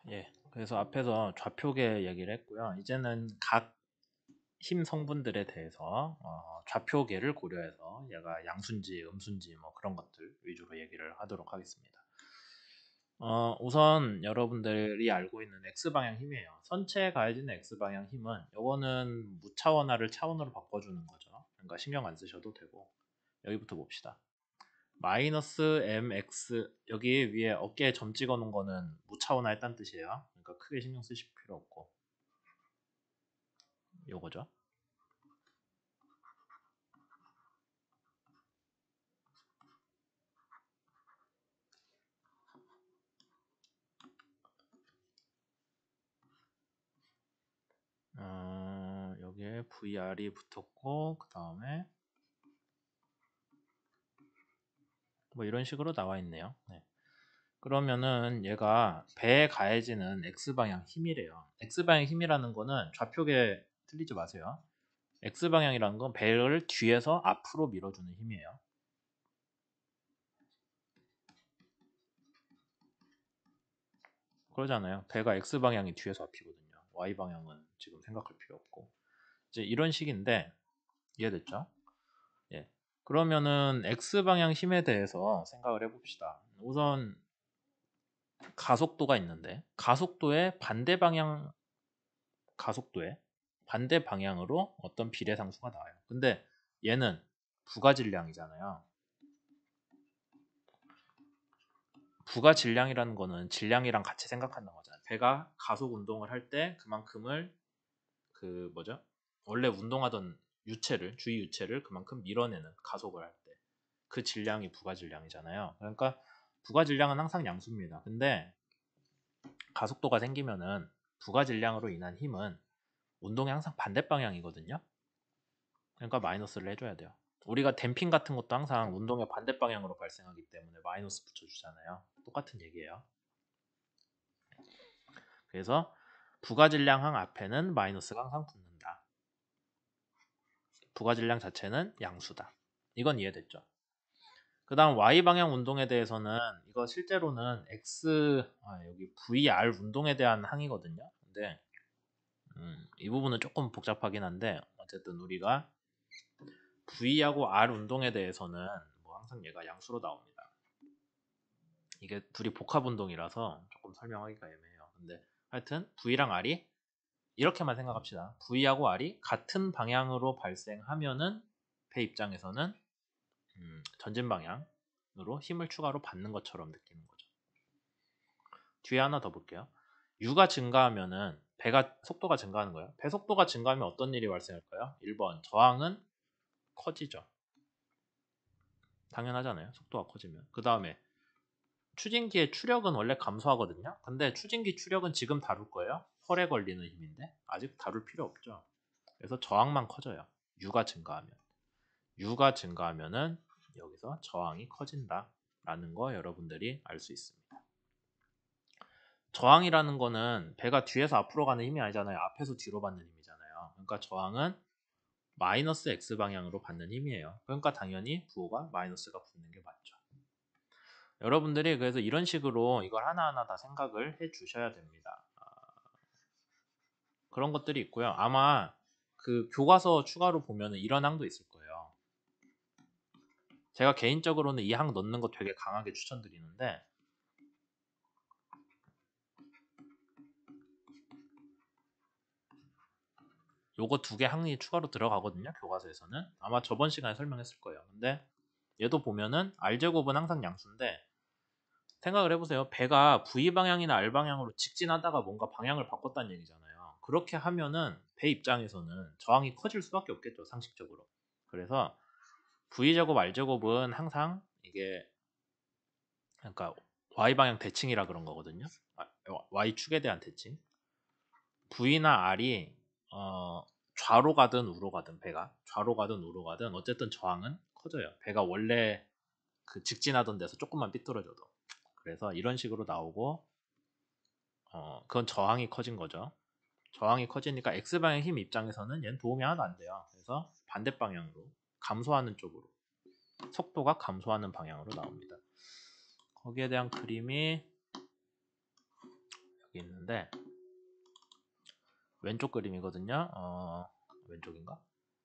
예. 그래서 앞에서 좌표계 얘기를 했고요. 이제는 각 힘 성분들에 대해서 좌표계를 고려해서 얘가 양수인지 음수인지 뭐 그런 것들 위주로 얘기를 하도록 하겠습니다. 우선 여러분들이 알고 있는 X방향 힘이에요. 선체에 가해지는 X방향 힘은 요거는 무차원화를 차원으로 바꿔주는 거죠. 그러니까 신경 안 쓰셔도 되고 여기부터 봅시다. 마이너스 mx 여기 위에 어깨에 점 찍어 놓은 거는 무차원화 했다는 뜻이에요. 그러니까 크게 신경 쓰실 필요 없고 요거죠. 여기에 VR이 붙었고 그 다음에 뭐 이런 식으로 나와 있네요. 네. 그러면은 얘가 배에 가해지는 X방향 힘이래요. X방향 힘이라는 거는 좌표계 틀리지 마세요. X방향이라는 건 배를 뒤에서 앞으로 밀어주는 힘이에요. 그러잖아요. 배가 X방향이 뒤에서 앞이거든요. Y방향은 지금 생각할 필요 없고. 이제 이런 식인데 이해됐죠? 예. 그러면은 X방향 힘에 대해서 생각을 해봅시다. 우선 가속도가 있는데 가속도의 반대 방향 가속도의 반대 방향으로 어떤 비례상수가 나와요. 근데 얘는 부가질량이잖아요. 부가질량이라는 거는 질량이랑 같이 생각한다는 거잖아요. 배가 가속 운동을 할 때 그만큼을 그 뭐죠? 원래 운동하던 유체를 주위 유체를 그만큼 밀어내는 가속을 할 때 그 질량이 부가질량이잖아요. 그러니까 부가질량은 항상 양수입니다. 근데 가속도가 생기면은 부가질량으로 인한 힘은 운동이 항상 반대 방향이거든요. 그러니까 마이너스를 해줘야 돼요. 우리가 댐핑 같은 것도 항상 운동의 반대 방향으로 발생하기 때문에 마이너스 붙여주잖아요. 똑같은 얘기예요. 그래서 부가질량항 앞에는 마이너스가 항상 붙는다. 부가질량 자체는 양수다. 이건 이해됐죠? 그 다음 Y방향 운동에 대해서는 이거 실제로는 여기 VR 운동에 대한 항이거든요. 근데 이 부분은 조금 복잡하긴 한데 어쨌든 우리가 V하고 R 운동에 대해서는 뭐 항상 얘가 양수로 나옵니다. 이게 둘이 복합 운동이라서 조금 설명하기가 애매해요. 근데 하여튼 V랑 R이 이렇게만 생각합시다. V하고 R이 같은 방향으로 발생하면은 배 입장에서는 전진 방향으로 힘을 추가로 받는 것처럼 느끼는 거죠. 뒤에 하나 더 볼게요. U가 증가하면은 배가 속도가 증가하는 거예요. 배 속도가 증가하면 어떤 일이 발생할까요? 1번 저항은 커지죠. 당연하잖아요. 속도가 커지면. 그 다음에 추진기의 추력은 원래 감소하거든요. 근데 추진기 추력은 지금 다룰 거예요. 헐에 걸리는 힘인데 아직 다룰 필요 없죠. 그래서 저항만 커져요. U가 증가하면. U가 증가하면은 여기서 저항이 커진다라는 거 여러분들이 알 수 있습니다. 저항이라는 거는 배가 뒤에서 앞으로 가는 힘이 아니잖아요. 앞에서 뒤로 받는 힘이잖아요. 그러니까 저항은 마이너스 X 방향으로 받는 힘이에요. 그러니까 당연히 부호가 마이너스가 붙는 게 맞죠. 여러분들이 그래서 이런 식으로 이걸 하나하나 다 생각을 해 주셔야 됩니다. 그런 것들이 있고요. 아마 그 교과서 추가로 보면 이런 항도 있을 거예요. 제가 개인적으로는 이 항 넣는 거 되게 강하게 추천드리는데 요거 두 개 항이 추가로 들어가거든요. 교과서에서는. 아마 저번 시간에 설명했을 거예요. 근데 얘도 보면은 R제곱은 항상 양수인데 생각을 해보세요. 배가 V방향이나 R방향으로 직진하다가 뭔가 방향을 바꿨다는 얘기잖아요. 그렇게 하면은 배 입장에서는 저항이 커질 수밖에 없겠죠. 상식적으로. 그래서 V제곱, R제곱은 항상 이게 그러니까 Y방향 대칭이라 그런 거거든요. Y축에 대한 대칭. V나 R이 좌로 가든 우로 가든 배가 좌로 가든 우로 가든 어쨌든 저항은 커져요. 배가 원래 그 직진하던 데서 조금만 삐뚤어져도. 그래서 이런 식으로 나오고 그건 저항이 커진 거죠. 저항이 커지니까 X방향 힘 입장에서는 얘는 도움이 하나도 안 돼요. 그래서 반대 방향으로 감소하는 쪽으로 속도가 감소하는 방향으로 나옵니다. 거기에 대한 그림이 여기 있는데 왼쪽 그림이거든요. 왼쪽인가?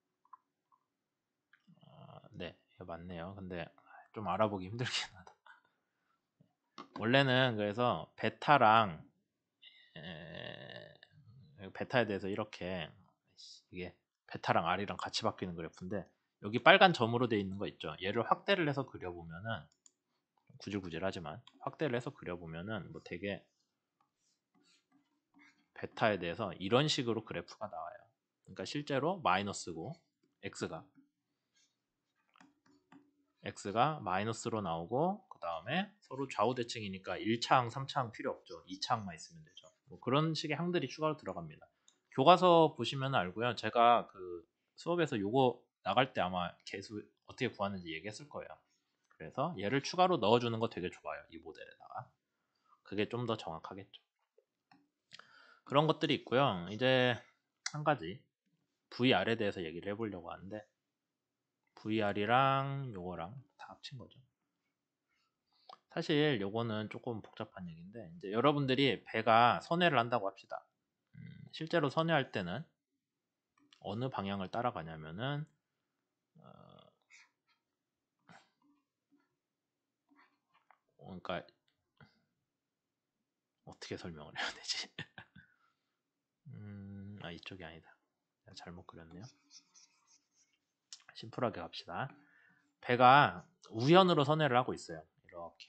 네, 이거 맞네요. 근데 좀 알아보기 힘들긴 하다. 원래는 그래서 베타랑 베타에 대해서 이렇게 이게 베타랑 R이랑 같이 바뀌는 그래프인데 여기 빨간 점으로 되어 있는 거 있죠. 얘를 확대를 해서 그려보면은 구질구질하지만 확대를 해서 그려보면은 뭐 되게 베타에 대해서 이런 식으로 그래프가 나와요. 그러니까 실제로 마이너스고 x가 마이너스로 나오고 그 다음에 서로 좌우 대칭이니까 1차항, 3차항 필요 없죠. 2차항만 있으면 되죠. 뭐 그런 식의 항들이 추가로 들어갑니다. 교과서 보시면 알고요. 제가 그 수업에서 요거 나갈 때 아마 계수 어떻게 구하는지 얘기했을 거예요. 그래서 얘를 추가로 넣어주는 거 되게 좋아요. 이 모델에다가. 그게 좀 더 정확하겠죠. 그런 것들이 있고요. 이제 한 가지 VR에 대해서 얘기를 해보려고 하는데 VR이랑 요거랑 다 합친 거죠. 사실 요거는 조금 복잡한 얘기인데 이제 여러분들이 배가 선회를 한다고 합시다. 실제로 선회할 때는 어느 방향을 따라가냐면은 그러니까 어떻게 설명을 해야 되지? 이쪽이 아니다. 내가 잘못 그렸네요. 심플하게 갑시다. 배가 우연으로 선회를 하고 있어요. 이렇게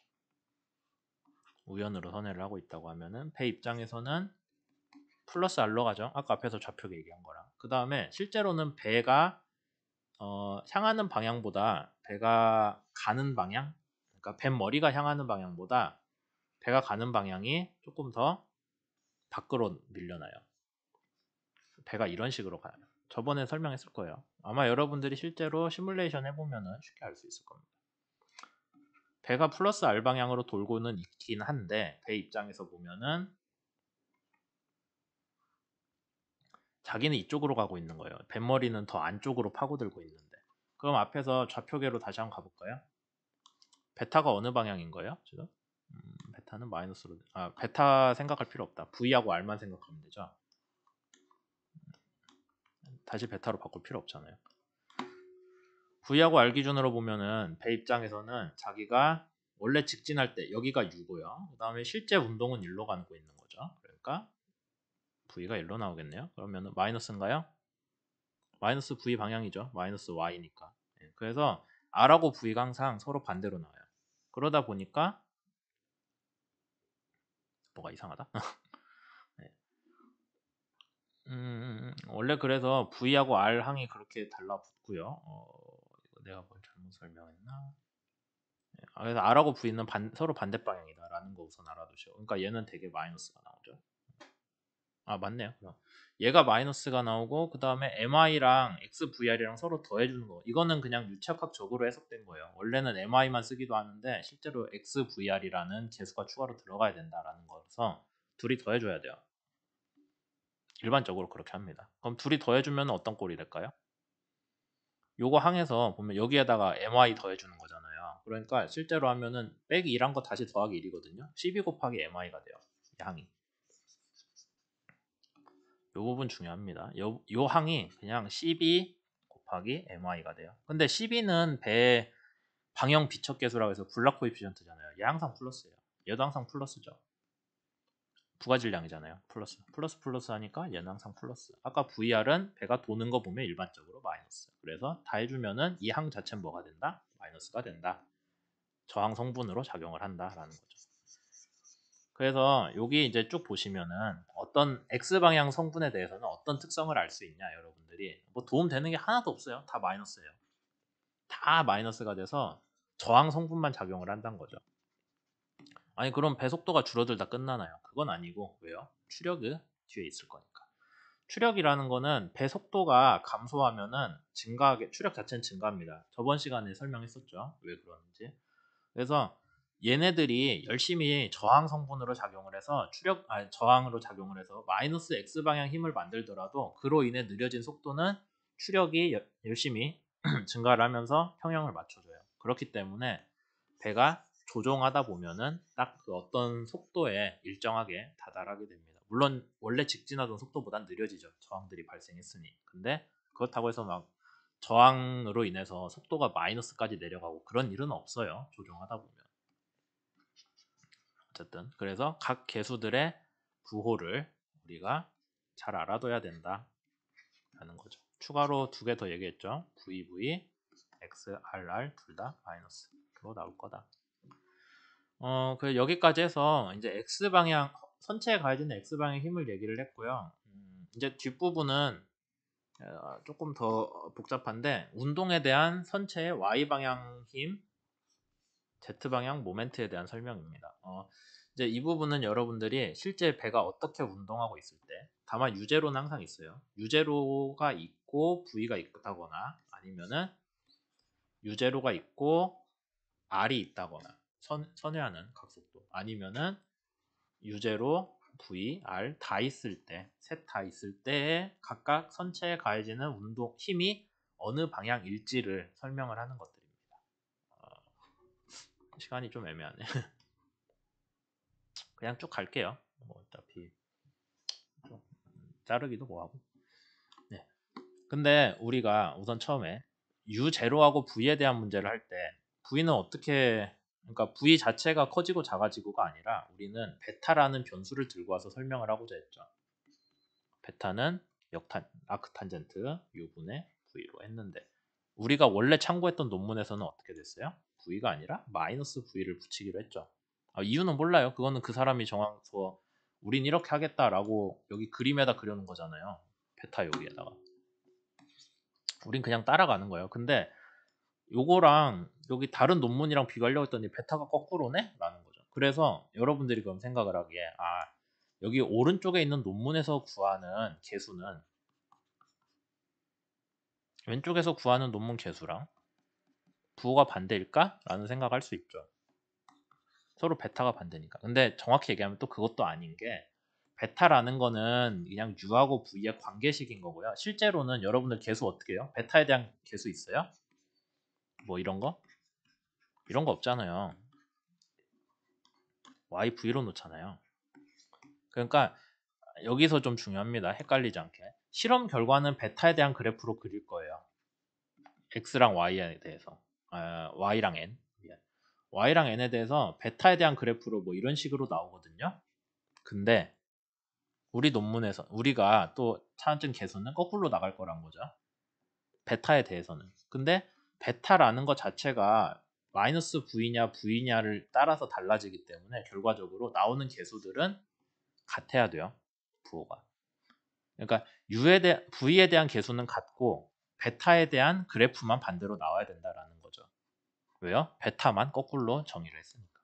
우연으로 선회를 하고 있다고 하면은 배 입장에서는 플러스 R로 가죠. 아까 앞에서 좌표계 얘기한 거랑. 그 다음에 실제로는 배가 향하는 방향보다 배가 가는 방향, 그러니까 뱃머리가 향하는 방향보다 배가 가는 방향이 조금 더 밖으로 밀려나요. 배가 이런 식으로 가요. 저번에 설명했을 거예요. 아마 여러분들이 실제로 시뮬레이션 해보면 쉽게 알 수 있을 겁니다. 배가 플러스 R 방향으로 돌고는 있긴 한데 배 입장에서 보면은 자기는 이쪽으로 가고 있는 거예요. 뱃머리는 더 안쪽으로 파고들고 있는데. 그럼 앞에서 좌표계로 다시 한번 가볼까요? 베타가 어느 방향인 거예요? 지금? 베타는 마이너스로. 베타 생각할 필요 없다. V하고 R만 생각하면 되죠. 다시 베타로 바꿀 필요 없잖아요. V하고 R 기준으로 보면은 배 입장에서는 자기가 원래 직진할 때 여기가 U고요. 그 다음에 실제 운동은 1로 가고 있는 거죠. 그러니까 V가 1로 나오겠네요. 그러면 마이너스인가요? 마이너스 V 방향이죠. 마이너스 Y니까. 그래서 R하고 V가 항상 서로 반대로 나와요. 그러다 보니까 뭐가 이상하다? 네. 원래 그래서 V하고 R 항이 그렇게 달라붙고요. 이거 내가 뭘 잘못 설명했나? 그래서 R하고 V는 서로 반대 방향이다라는 거 우선 알아두시고. 그러니까 얘는 되게 마이너스가 나오죠. 맞네요. 그럼 얘가 마이너스가 나오고 그 다음에 MI랑 XVR이랑 서로 더해주는 거. 이거는 그냥 유착학적으로 해석된 거예요. 원래는 MI만 쓰기도 하는데 실제로 XVR이라는 개수가 추가로 들어가야 된다라는 거라서 둘이 더해줘야 돼요. 일반적으로 그렇게 합니다. 그럼 둘이 더해주면 어떤 꼴이 될까요? 요거 항에서 보면 여기에다가 MI 더해주는 거잖아요. 그러니까 실제로 하면은 빼기 1한 거 다시 더하기 1이거든요. 12 곱하기 MI가 돼요. 이 항이. 요 부분 중요합니다. 요 항이 그냥 12 곱하기 MI가 돼요. 근데 12는 배 방형 비척 계수라고 해서 블락 코에피션트잖아요. 얘 항상 플러스예요. 얘도 항상 플러스죠. 부가질량이잖아요. 플러스 하니까 얘는 항상 플러스. 아까 VR은 배가 도는 거 보면 일반적으로 마이너스. 그래서 다 해주면은 이 항 자체는 뭐가 된다? 마이너스가 된다. 저항 성분으로 작용을 한다라는 거죠. 그래서 여기 이제 쭉 보시면은 어떤 X방향 성분에 대해서는 어떤 특성을 알 수 있냐 여러분들이 뭐 도움 되는 게 하나도 없어요. 다 마이너스예요. 다 마이너스가 돼서 저항 성분만 작용을 한다는 거죠. 아니 그럼 배속도가 줄어들다 끝나나요? 그건 아니고 왜요? 추력이 뒤에 있을 거니까. 추력이라는 거는 배속도가 감소하면은 증가하게 추력 자체는 증가합니다. 저번 시간에 설명했었죠. 왜 그러는지. 그래서 얘네들이 열심히 저항 성분으로 작용을 해서 저항으로 작용을 해서 마이너스 x 방향 힘을 만들더라도 그로 인해 느려진 속도는 추력이 열심히 증가를 하면서 평형을 맞춰줘요. 그렇기 때문에 배가 조종하다 보면은 딱 그 어떤 속도에 일정하게 다다르게 됩니다. 물론 원래 직진하던 속도보단 느려지죠. 저항들이 발생했으니. 근데 그렇다고 해서 막 저항으로 인해서 속도가 마이너스까지 내려가고 그런 일은 없어요. 조종하다 보면. 어쨌든 그래서 각 개수들의 부호를 우리가 잘 알아둬야 된다라는 거죠. 추가로 두 개 더 얘기했죠. VV, XRR 둘 다 마이너스로 나올 거다. 그 여기까지 해서 이제 X 방향 선체에 가해지는 X 방향 힘을 얘기를 했고요. 이제 뒷부분은 조금 더 복잡한데 운동에 대한 선체의 Y 방향 힘, Z 방향 모멘트에 대한 설명입니다. 이제 이 부분은 여러분들이 실제 배가 어떻게 운동하고 있을 때, 다만 유제로는 항상 있어요. 유제로가 있고 V가 있다거나 아니면은 유제로가 있고 R이 있다거나 선회하는 각속도 아니면은 유제로 V, R 다 있을 때, 셋 다 있을 때에 각각 선체에 가해지는 운동 힘이 어느 방향일지를 설명을 하는 것들입니다. 시간이 좀 애매하네. 그냥 쭉 갈게요. 뭐 어차피 좀 자르기도 뭐하고. 네. 근데 우리가 우선 처음에 U0하고 V에 대한 문제를 할 때 V는 어떻게 그러니까 V 자체가 커지고 작아지고가 아니라 우리는 베타라는 변수를 들고 와서 설명을 하고자 했죠. 베타는 아크탄젠트 U분의 V로 했는데 우리가 원래 참고했던 논문에서는 어떻게 됐어요? V가 아니라 마이너스 V를 붙이기로 했죠. 이유는 몰라요. 그거는 그 사람이 정해서 우린 이렇게 하겠다라고 여기 그림에다 그려놓은 거잖아요. 베타 여기에다가. 우린 그냥 따라가는 거예요. 근데 요거랑 여기 다른 논문이랑 비교하려고 했더니 베타가 거꾸로네? 라는 거죠. 그래서 여러분들이 그럼 생각을 하기에 여기 오른쪽에 있는 논문에서 구하는 개수는 왼쪽에서 구하는 논문 개수랑 부호가 반대일까? 라는 생각할 수 있죠. 서로 베타가 반대니까. 근데 정확히 얘기하면 또 그것도 아닌 게 베타라는 거는 그냥 U하고 V의 관계식인 거고요. 실제로는 여러분들 개수 어떻게 해요? 베타에 대한 개수 있어요? 뭐 이런 거? 이런 거 없잖아요. Y, V로 놓잖아요. 그러니까 여기서 좀 중요합니다. 헷갈리지 않게. 실험 결과는 베타에 대한 그래프로 그릴 거예요. X랑 Y에 대해서. Y랑 N. Y랑 N에 대해서 베타에 대한 그래프로 뭐 이런 식으로 나오거든요. 근데 우리 논문에서 우리가 또 찾은 개수는 거꾸로 나갈 거란 거죠. 베타에 대해서는. 근데 베타라는 것 자체가 마이너스 V냐 V냐를 따라서 달라지기 때문에 결과적으로 나오는 개수들은 같아야 돼요. 부호가. 그러니까 V에 대한 개수는 같고 베타에 대한 그래프만 반대로 나와야 된다라는 거죠. 왜요? 베타만 거꾸로 정의를 했으니까.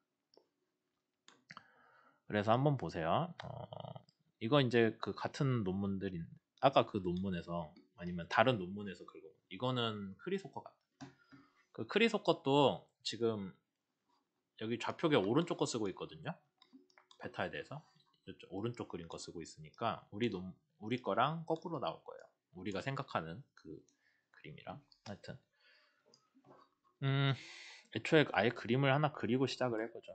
그래서 한번 보세요. 이거 이제 그 같은 논문들인 아까 그 논문에서 아니면 다른 논문에서 긁어. 이거는 크리소커 같아. 그 크리소커도 지금 여기 좌표계 오른쪽 거 쓰고 있거든요. 베타에 대해서 이쪽 오른쪽 그린 거 쓰고 있으니까 우리 거랑 거꾸로 나올 거예요. 우리가 생각하는 그 그림이랑 하여튼 애초에 아예 그림을 하나 그리고 시작을 해보죠.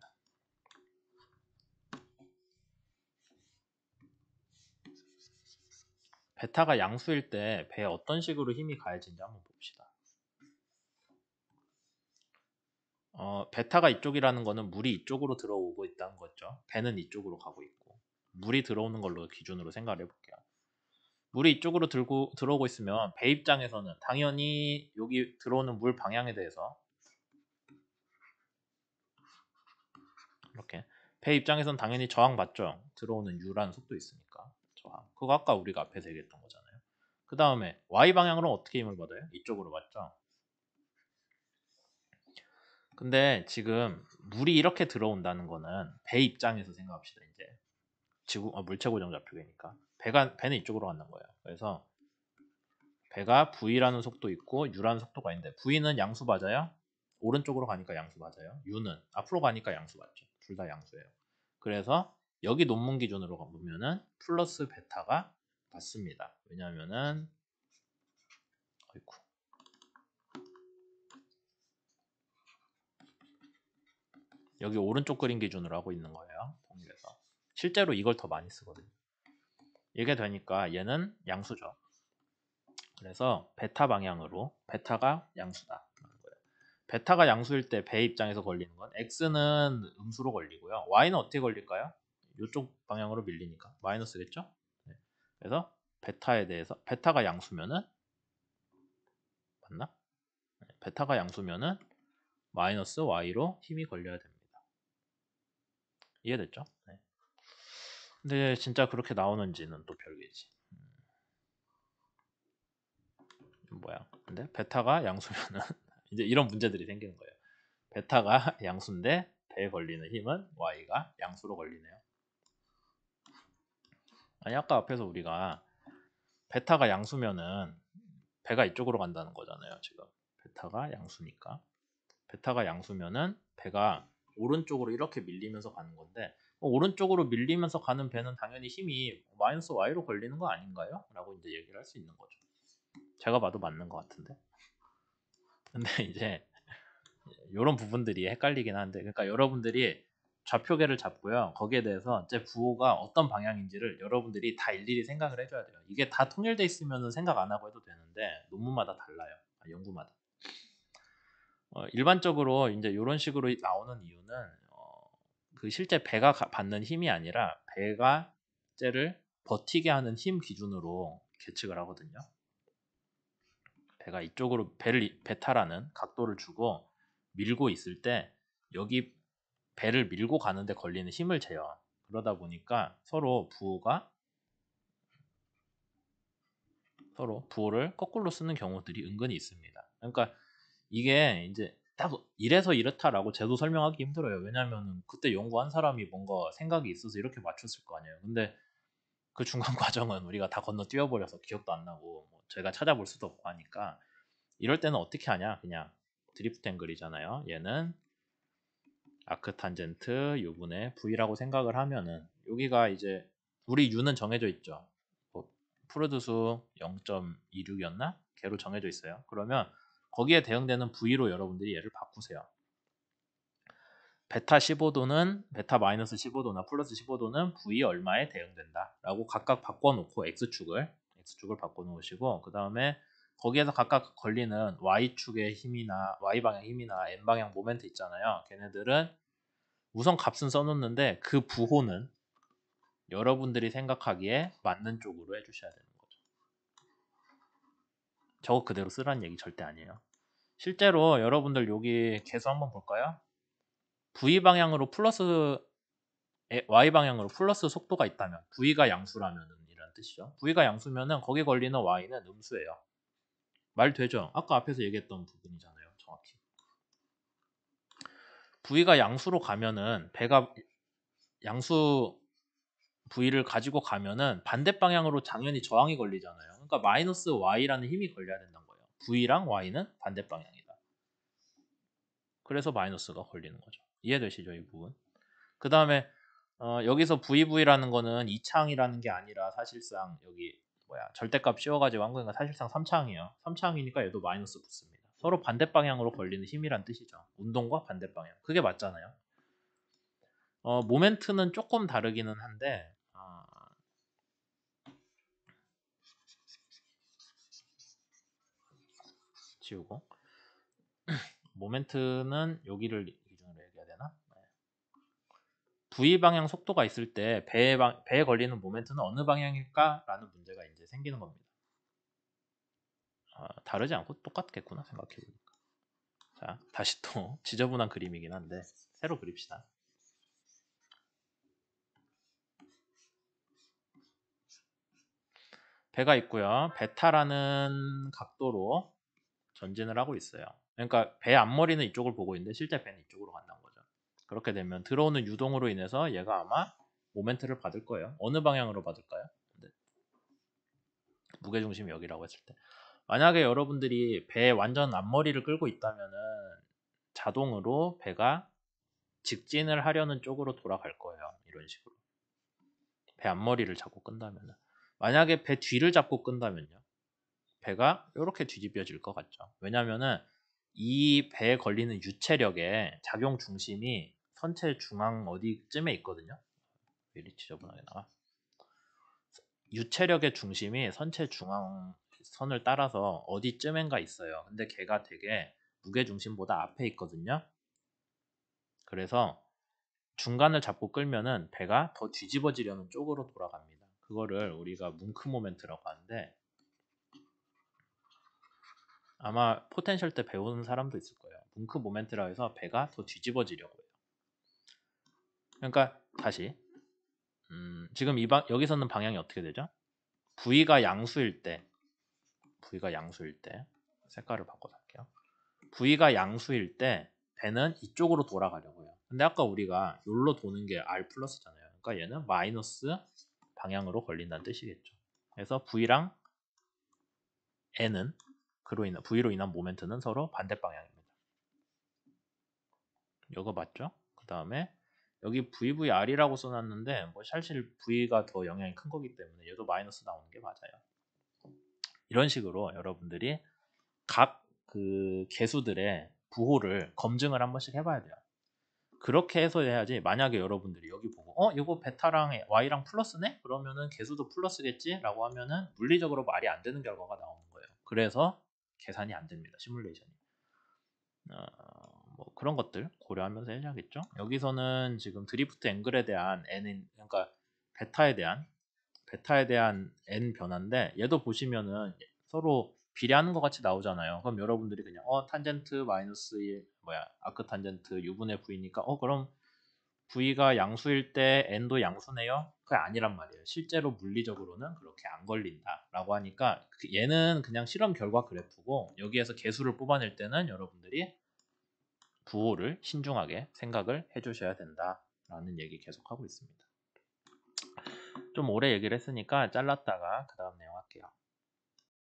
베타가 양수일 때 배에 어떤 식으로 힘이 가해지는지 한번 봅시다. 베타가 이쪽이라는 거는 물이 이쪽으로 들어오고 있다는 거죠. 배는 이쪽으로 가고 있고 물이 들어오는 걸로 기준으로 생각을 해볼게요. 물이 이쪽으로 들어오고 있으면 배 입장에서는 당연히 여기 들어오는 물 방향에 대해서 이렇게 배 입장에서는 당연히 저항받죠. 들어오는 U라는 속도 있으니까 저항. 그거 아까 우리가 앞에서 얘기했던 거잖아요. 그 다음에 Y 방향으로 어떻게 힘을 받아요? 이쪽으로 받죠. 근데 지금 물이 이렇게 들어온다는 거는 배 입장에서 생각합시다. 이제 물체 고정 좌표계니까 배는 이쪽으로 간다는 거예요. 그래서 배가 V라는 속도 있고 U라는 속도가 있는데 V는 양수 맞아요? 오른쪽으로 가니까 양수 맞아요. U는 앞으로 가니까 양수 맞죠. 둘 다 양수예요. 그래서 여기 논문 기준으로 보면은 플러스 베타가 맞습니다. 왜냐하면은 어이쿠. 여기 오른쪽 그림 기준으로 하고 있는 거예요. 통일해서. 실제로 이걸 더 많이 쓰거든요. 이게 되니까 얘는 양수죠. 그래서 베타 방향으로 베타가 양수다. 베타가 양수일 때 배 입장에서 걸리는 건 x는 음수로 걸리고요. y는 어떻게 걸릴까요? 이쪽 방향으로 밀리니까 마이너스겠죠? 네. 그래서 베타에 대해서 베타가 양수면은 맞나? 네. 베타가 양수면은 마이너스 y로 힘이 걸려야 됩니다. 이해됐죠? 네. 근데 진짜 그렇게 나오는지는 또 별개지. 뭐야? 근데 베타가 양수면은 이제 이런 문제들이 생기는 거예요. 베타가 양수인데 배에 걸리는 힘은 y가 양수로 걸리네요. 아니 아까 앞에서 우리가 베타가 양수면은 배가 이쪽으로 간다는 거잖아요. 지금 베타가 양수니까 베타가 양수면은 배가 오른쪽으로 이렇게 밀리면서 가는 건데 오른쪽으로 밀리면서 가는 배는 당연히 힘이 마이너스 y로 걸리는 거 아닌가요? 라고 이제 얘기를 할 수 있는 거죠. 제가 봐도 맞는 것 같은데. 근데 이제 이런 부분들이 헷갈리긴 한데, 그러니까 여러분들이 좌표계를 잡고요. 거기에 대해서 제 부호가 어떤 방향인지를 여러분들이 다 일일이 생각을 해줘야 돼요. 이게 다 통일돼 있으면 생각 안 하고 해도 되는데 논문마다 달라요. 연구마다. 일반적으로 이제 이런 식으로 나오는 이유는 그 실제 배가 받는 힘이 아니라 배가 쟤를 버티게 하는 힘 기준으로 계측을 하거든요. 배가 이쪽으로 베타라는 각도를 주고 밀고 있을 때 여기 배를 밀고 가는데 걸리는 힘을 재요. 그러다 보니까 서로 부호를 거꾸로 쓰는 경우들이 은근히 있습니다. 그러니까 이게 이제 딱 이래서 이렇다라고 제도 설명하기 힘들어요. 왜냐하면 그때 연구한 사람이 뭔가 생각이 있어서 이렇게 맞췄을 거 아니에요. 근데 그 중간 과정은 우리가 다 건너뛰어 버려서 기억도 안 나고 뭐 제가 찾아볼 수도 없고 하니까 이럴 때는 어떻게 하냐? 그냥 드리프트 앵글이잖아요. 얘는 아크 탄젠트 U분의 V라고 생각을 하면은 여기가 이제 우리 U는 정해져 있죠. 뭐 프로드수 0.26이었나? 걔로 정해져 있어요. 그러면 거기에 대응되는 V로 여러분들이 얘를 바꾸세요. 베타 15도는 베타 마이너스 15도나 플러스 15도는 V 얼마에 대응된다 라고 각각 바꿔놓고 X축을 바꿔놓으시고 그 다음에 거기에서 각각 걸리는 Y축의 힘이나 Y방향 힘이나 N방향 모멘트 있잖아요. 걔네들은 우선 값은 써놓는데 그 부호는 여러분들이 생각하기에 맞는 쪽으로 해주셔야 되는 거죠. 저거 그대로 쓰라는 얘기 절대 아니에요. 실제로 여러분들 여기 계수 한번 볼까요? V 방향으로 플러스 Y 방향으로 플러스 속도가 있다면 V가 양수라면 이란 뜻이죠. V가 양수면은 거기 걸리는 Y는 음수예요. 말 되죠? 아까 앞에서 얘기했던 부분이잖아요. 정확히. V가 양수로 가면은 배가 양수 V를 가지고 가면은 반대 방향으로 당연히 저항이 걸리잖아요. 그러니까 마이너스 Y라는 힘이 걸려야 된다는 거예요. V랑 Y는 반대 방향이다. 그래서 마이너스가 걸리는 거죠. 이해되시죠? 이 부분. 그 다음에 여기서 VV라는 거는 2차항이라는 게 아니라 사실상 여기 절대값 씌워가지고 한 거니까 사실상 3차항이에요. 3차항이니까 얘도 마이너스 붙습니다. 서로 반대 방향으로 걸리는 힘이란 뜻이죠. 운동과 반대 방향. 그게 맞잖아요. 모멘트는 조금 다르기는 한데 지우고 모멘트는 여기를 기준으로 얘기해야 되나? V 방향 속도가 있을 때 배에 걸리는 모멘트는 어느 방향일까라는 문제가 이제 생기는 겁니다. 다르지 않고 똑같겠구나 생각해보니까. 자, 다시 또 지저분한 그림이긴 한데 새로 그립시다. 배가 있고요. 베타라는 각도로 전진을 하고 있어요. 그러니까 배 앞머리는 이쪽을 보고 있는데 실제 배는 이쪽으로 간다는 거죠. 그렇게 되면 들어오는 유동으로 인해서 얘가 아마 모멘트를 받을 거예요. 어느 방향으로 받을까요? 무게중심이 여기라고 했을 때 만약에 여러분들이 배 완전 앞머리를 끌고 있다면은 자동으로 배가 직진을 하려는 쪽으로 돌아갈 거예요. 이런 식으로. 배 앞머리를 잡고 끈다면은. 만약에 배 뒤를 잡고 끈다면요. 배가 이렇게 뒤집혀질 것 같죠. 왜냐면은 이 배에 걸리는 유체력의 작용 중심이 선체 중앙 어디쯤에 있거든요. 왜 이리 지저분하게 나와? 유체력의 중심이 선체 중앙선을 따라서 어디쯤엔가 있어요. 근데 걔가 되게 무게중심보다 앞에 있거든요. 그래서 중간을 잡고 끌면은 배가 더 뒤집어지려는 쪽으로 돌아갑니다. 그거를 우리가 뭉크 모멘트라고 하는데 아마 포텐셜 때 배우는 사람도 있을 거예요. 뭉크 모멘트라 해서 배가 더 뒤집어지려고 해요. 그러니까 다시 지금 여기서는 방향이 어떻게 되죠? V가 양수일 때 색깔을 바꿔서 할게요. V가 양수일 때 배는 이쪽으로 돌아가려고 해요. 근데 아까 우리가 여기로 도는 게 R 플러스잖아요. 그러니까 얘는 마이너스 방향으로 걸린다는 뜻이겠죠. 그래서 V랑 N은 V로 인한 모멘트는 서로 반대 방향입니다. 이거 맞죠? 그 다음에 여기 VVR이라고 써놨는데 뭐 사실 V가 더 영향이 큰 거기 때문에 얘도 마이너스 나오는 게 맞아요. 이런 식으로 여러분들이 각 그 개수들의 부호를 검증을 한 번씩 해봐야 돼요. 그렇게 해서 해야지. 만약에 여러분들이 여기 보고 이거 베타랑 Y랑 플러스네? 그러면은 개수도 플러스겠지? 라고 하면은 물리적으로 말이 안 되는 결과가 나오는 거예요. 그래서 계산이 안 됩니다. 시뮬레이션이. 뭐 그런 것들 고려하면서 해야겠죠. 여기서는 지금 드리프트 앵글에 대한 n인 그러니까 베타에 대한 n 변화인데 얘도 보시면은 서로 비례하는 것 같이 나오잖아요. 그럼 여러분들이 그냥 탄젠트 마이너스 1 아크 탄젠트 u분의 v니까 그럼 v가 양수일 때 n도 양수네요. 그게 아니란 말이에요. 실제로 물리적으로는 그렇게 안 걸린다라고 하니까 얘는 그냥 실험 결과 그래프고 여기에서 개수를 뽑아낼 때는 여러분들이 부호를 신중하게 생각을 해주셔야 된다라는 얘기 계속하고 있습니다. 좀 오래 얘기를 했으니까 잘랐다가 그 다음 내용 할게요.